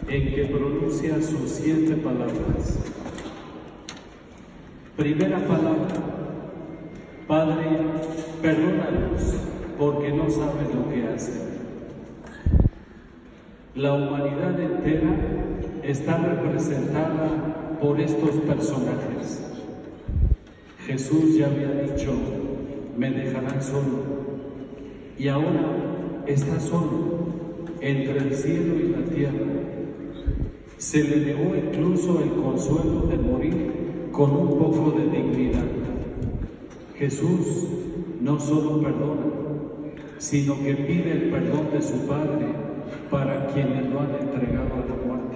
en que pronuncia sus 7 palabras. Primera palabra: Padre, perdónalos, porque no saben lo que hacen. La humanidad entera está representada por estos personajes. Jesús ya había dicho: me dejarán solo, y ahora está solo entre el cielo y la tierra. Se le negó incluso el consuelo de morir con un poco de dignidad. Jesús no solo perdona, sino que pide el perdón de su Padre para quienes lo han entregado a la muerte.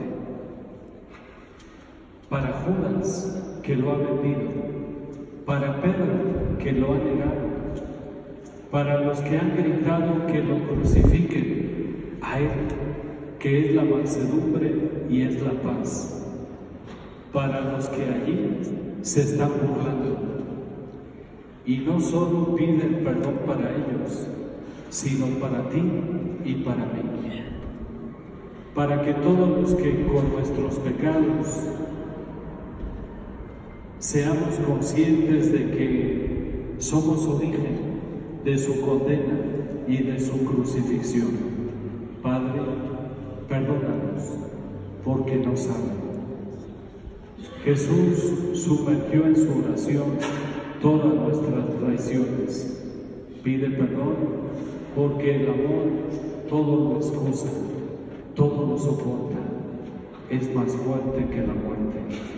Para Judas, que lo ha vendido, para Pedro, que lo ha negado, para los que han gritado que lo crucifiquen, a Él, que es la mansedumbre y es la paz, para los que allí se están burlando. Y no solo pide el perdón para ellos, sino para ti y para mí, para que todos los que con nuestros pecados seamos conscientes de que somos origen de su condena y de su crucifixión. Padre, perdónanos, porque no saben. Jesús sumergió en su oración todas nuestras traiciones. Pide perdón, porque el amor todo lo excusa, todo lo soporta, es más fuerte que la muerte.